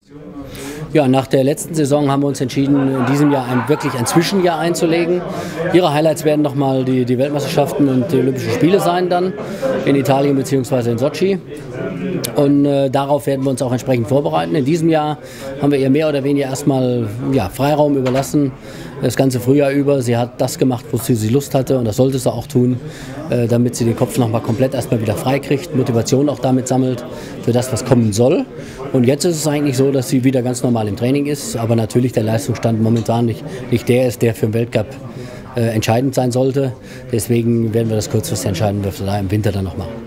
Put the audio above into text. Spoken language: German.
Ja, nach der letzten Saison haben wir uns entschieden, in diesem Jahr wirklich ein Zwischenjahr einzulegen. Ihre Highlights werden nochmal die Weltmeisterschaften und die Olympischen Spiele sein dann in Italien bzw. in Sochi. Und darauf werden wir uns auch entsprechend vorbereiten. In diesem Jahr haben wir ihr mehr oder weniger erstmal Freiraum überlassen, das ganze Frühjahr über. Sie hat das gemacht, wozu sie Lust hatte, und das sollte sie auch tun, damit sie den Kopf nochmal komplett erstmal wieder frei kriegt, Motivation auch damit sammelt für das, was kommen soll. Und jetzt ist es eigentlich so, dass sie wieder ganz normal im Training ist, aber natürlich der Leistungsstand momentan nicht der ist, der für den Weltcup entscheidend sein sollte. Deswegen werden wir das kurzfristig entscheiden dürfen, im Winter dann noch machen.